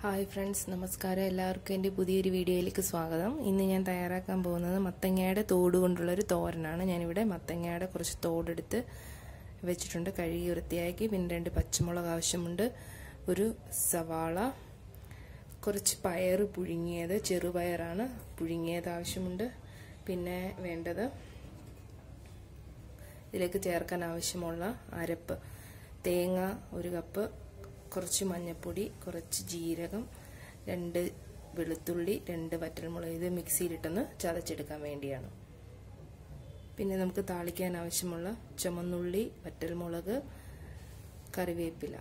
Hi friends, നമസ്കാരം. എല്ലാവർക്കും എൻ്റെ പുതിയൊരു വീഡിയോയിലേക്ക് സ്വാഗതം. ഇന്ന് ഞാൻ തയ്യാറാക്കാൻ പോകുന്നത് മത്തങ്ങയുടെ തോട് കൊണ്ടുള്ളൊരു തോരനാണ്. ഞാനിവിടെ മത്തങ്ങയുടെ കുറച്ച് തോടെടുത്ത് വെച്ചിട്ടുണ്ട്, കഴുകി വൃത്തിയാക്കി. പിന്നെ 2 പച്ചമുളക് ആവശ്യമുണ്ട്, ഒരു സവാള, കുറച്ച് പയർ പുഴുങ്ങിയത്, ചെറുപയറാണ്, പുഴുങ്ങിയത് ആവശ്യമുണ്ട്. പിന്നെ വേണ്ടത് ഇതിലേക്ക് ചേർക്കാൻ ആവശ്യമുള്ള അരപ്പ്: തേങ്ങ 1 കപ്പ്, കുറച്ച് മഞ്ഞൾപ്പൊടി, കുറച്ച് ജീരകം, 2 വെളുത്തുള്ളി, 2 വറ്റൽമുളക്. ഇത് മിക്സിയിലിട്ടൊന്ന് ചതച്ചെടുക്കാൻ വേണ്ടിയാണ്. പിന്നെ നമുക്ക് താളിക്കാൻ ആവശ്യമുള്ള ചുമന്നുള്ളി, വറ്റൽമുളക്, കറിവേപ്പില.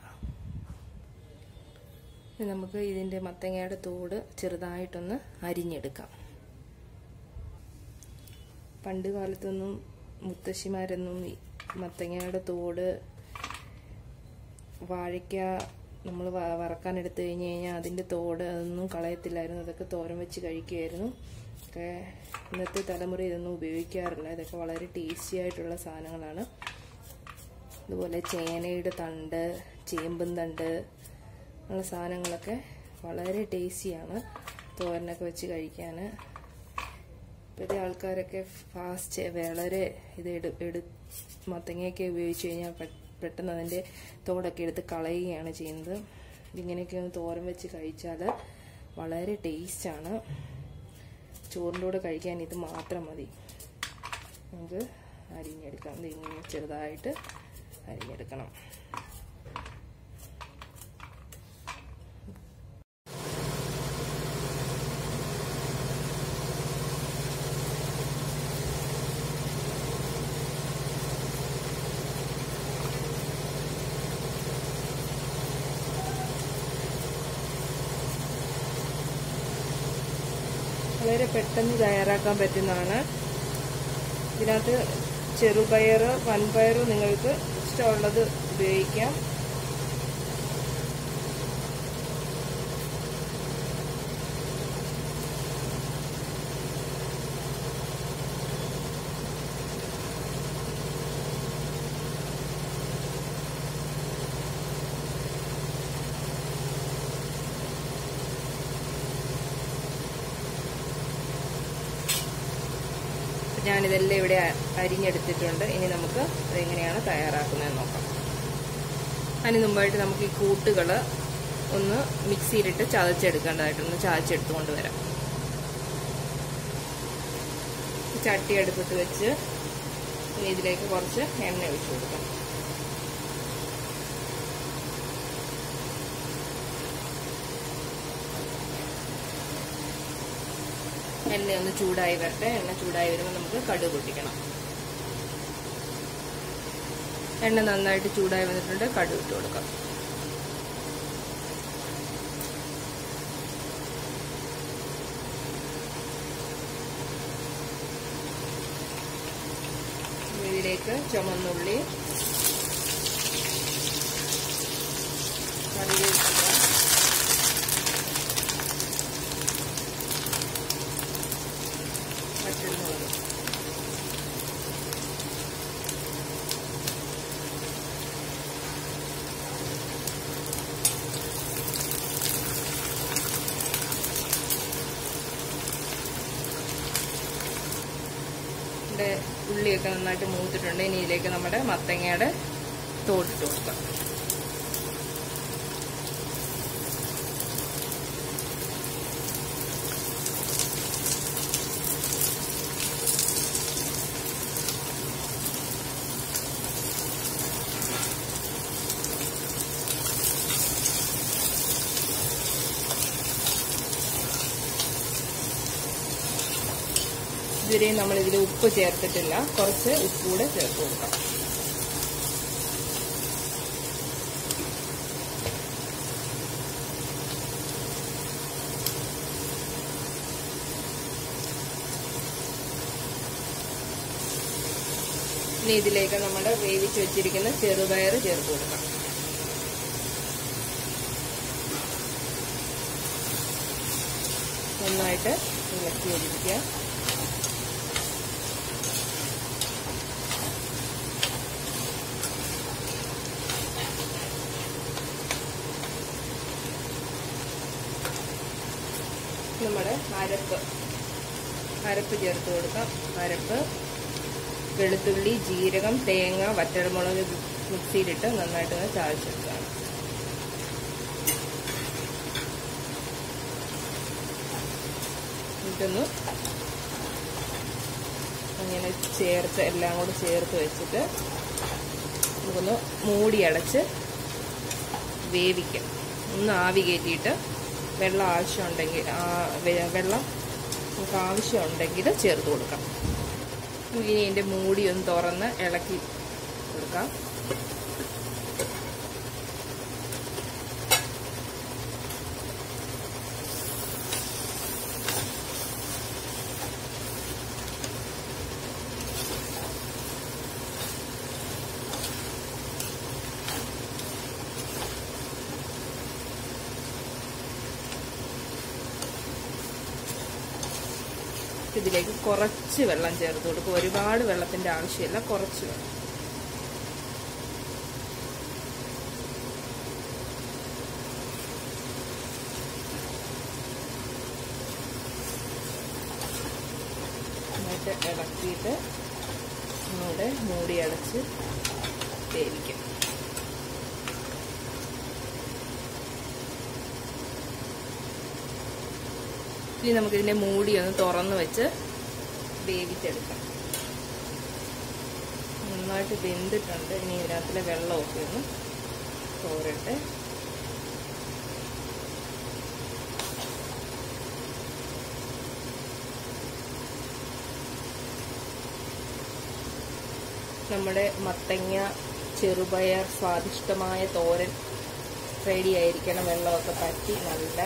നമുക്ക് ഇതിൻ്റെ മത്തങ്ങയുടെ തോട് ചെറുതായിട്ടൊന്ന് അരിഞ്ഞെടുക്കാം. പണ്ട് കാലത്തൊന്നും മുത്തശ്ശിമാരൊന്നും മത്തങ്ങയുടെ തോട്, വാഴയ്ക്ക നമ്മൾ വറക്കാൻ എടുത്തു കഴിഞ്ഞാൽ അതിൻ്റെ തോട് അതൊന്നും കളയത്തില്ലായിരുന്നു. അതൊക്കെ തോരൻ വെച്ച് കഴിക്കുമായിരുന്നു. ഒക്കെ ഇന്നത്തെ തലമുറ ഇതൊന്നും ഉപയോഗിക്കാറില്ല. ഇതൊക്കെ വളരെ ടേസ്റ്റി ആയിട്ടുള്ള സാധനങ്ങളാണ്. അതുപോലെ ചേനയുടെ തണ്ട്, ചേമ്പും തണ്ട്, അങ്ങനെയുള്ള സാധനങ്ങളൊക്കെ വളരെ ടേസ്റ്റിയാണ് തോരനൊക്കെ വെച്ച് കഴിക്കാൻ. ഇപ്പോഴത്തെ ആൾക്കാരൊക്കെ ഫാസ്റ്റ് വളരെ മത്തങ്ങയൊക്കെ ഉപയോഗിച്ച് കഴിഞ്ഞാൽ പെട്ടെന്ന് അതിൻ്റെ തോടൊക്കെ എടുത്ത് കളയുകയാണ് ചെയ്യുന്നത്. ഇങ്ങനെയൊക്കെ ഒന്ന് തോരൻ വെച്ച് കഴിച്ചാൽ വളരെ ടേസ്റ്റാണ്. ചോറിൻ്റെ കൂടെ കഴിക്കാൻ ഇത് മാത്രം മതി. നമുക്ക് അരിഞ്ഞെടുക്കാം. ഇങ്ങനെ ചെറുതായിട്ട് അരിഞ്ഞെടുക്കണം. വളരെ പെട്ടെന്ന് തയ്യാറാക്കാൻ പറ്റുന്നതാണ്. ഇതിനകത്ത് ചെറുപയർ, വൻപയർ നിങ്ങൾക്ക് ഇഷ്ടമുള്ളത് ഉപയോഗിക്കാം. ഞാനിതെല്ലാം ഇവിടെ അരിഞ്ഞെടുത്തിട്ടുണ്ട്. ഇനി നമുക്ക് അതെങ്ങനെയാണ് തയ്യാറാക്കുന്നതെന്ന് നോക്കാം. അതിന് മുമ്പായിട്ട് നമുക്ക് ഈ കൂട്ടുകൾ ഒന്ന് മിക്സിയിലിട്ട് ചതച്ചെടുക്കേണ്ടതായിട്ടൊന്ന് ചതച്ചെടുത്തുകൊണ്ട് വരാം. ചട്ടി അടുപ്പത്ത് വെച്ച് ഇനി ഇതിലേക്ക് കുറച്ച് എണ്ണ ഒഴിച്ചു കൊടുക്കാം. എണ്ണ ഒന്ന് ചൂടായി വരട്ടെ. എണ്ണ ചൂടായി വരുമ്പോൾ നമുക്ക് കടുക് പൊട്ടിക്കണം. എണ്ണ നന്നായിട്ട് ചൂടായി വന്നിട്ടുണ്ട്. കടുക് ഇട്ട് കൊടുക്കാം. ഇതിലേക്ക് ചുമന്നുള്ളി, കറിവേപ്പില, വറ്റൽമുളക്, ഉള്ളിയൊക്കെ നന്നായിട്ട് മൂത്തിട്ടുണ്ട്. ഇനി ഇതിലേക്ക് നമ്മുടെ മത്തങ്ങയുടെ തോടിട്ട് കൊടുക്കാം. ഇതുവരെയും നമ്മളിതിൽ ഉപ്പ് ചേർത്തിട്ടില്ല. കുറച്ച് ഉപ്പ് കൂടെ ചേർത്ത് കൊടുക്കാം. ഇനി ഇതിലേക്ക് നമ്മൾ വേവിച്ച് വെച്ചിരിക്കുന്ന ചെറുപയർ ചേർത്ത് കൊടുക്കാം. നന്നായിട്ട് ഇളക്കി യോജിപ്പിക്കുക. നമ്മുടെ അരപ്പ് ചേർത്ത് കൊടുക്കാം. അരപ്പ് വെളുത്തുള്ളി, ജീരകം, തേങ്ങ, വറ്റൽമുളക് മിക്സിയിലിട്ട് നന്നായിട്ട് ചതച്ചെടുക്കാം. ഇതൊന്ന് അങ്ങനെ എല്ലാം കൂടെ ചേർത്ത് വെച്ചിട്ട് നമുക്കൊന്ന് മൂടി അടച്ച് വേവിക്കാം. ഒന്ന് ആവി കയറ്റിയിട്ട് വെള്ളം ആവശ്യമുണ്ടെങ്കിൽ നമുക്ക് ആവശ്യമുണ്ടെങ്കിൽ ചേർത്ത് കൊടുക്കാം. ഇനി ഇതിൻ്റെ മൂടി ഒന്ന് തുറന്ന് ഇളക്കി കൊടുക്കാം. ഇതിലേക്ക് കുറച്ച് വെള്ളം ചേർത്ത് കൊടുക്കും. ഒരുപാട് വെള്ളത്തിന്റെ ആവശ്യമില്ല, കുറച്ച് വെള്ളം. എന്നിട്ട് ഇളക്കിയിട്ട് ഒന്നുകൂടെ മൂടി അടച്ച് വേവിക്കാം. ഇനി നമുക്കിതിന്റെ മൂടി ഒന്ന് തുറന്ന് വെച്ച് വേവിച്ചെടുക്കാം. നന്നായിട്ട് വെന്തിട്ടുണ്ട്. ഇനി ഇതിനകത്തിലെ വെള്ളമൊക്കെ ഒന്ന് തോരട്ടെ. നമ്മുടെ മത്തങ്ങ ചെറുപയർ സ്വാദിഷ്ടമായ തോരൻ റെഡി ആയിരിക്കണം. വെള്ളമൊക്കെ പറ്റി നല്ല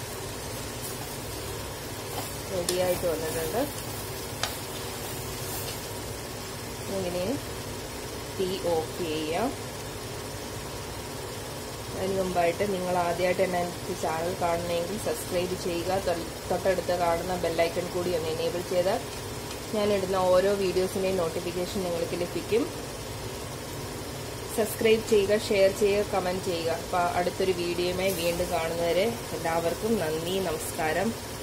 റെഡിയായിട്ട് വന്നിട്ടുണ്ട്. ഇങ്ങനെ തീ ഓഫ് ചെയ്യാം. അതിന് മുമ്പായിട്ട് നിങ്ങൾ ആദ്യമായിട്ട് തന്നെ എനിക്ക് ചാനൽ കാണണമെങ്കിൽ സബ്സ്ക്രൈബ് ചെയ്യുക. തൊട്ടടുത്ത് കാണുന്ന ബെല്ലൈക്കൺ കൂടി ഒന്ന് എനേബിൾ ചെയ്താൽ ഞാനിടുന്ന ഓരോ വീഡിയോസിൻ്റെയും നോട്ടിഫിക്കേഷൻ നിങ്ങൾക്ക് ലഭിക്കും. സബ്സ്ക്രൈബ് ചെയ്യുക, ഷെയർ ചെയ്യുക, കമൻറ്റ് ചെയ്യുക. അപ്പോൾ അടുത്തൊരു വീഡിയോയുമായി വീണ്ടും കാണുന്നവരെ എല്ലാവർക്കും നന്ദി, നമസ്കാരം.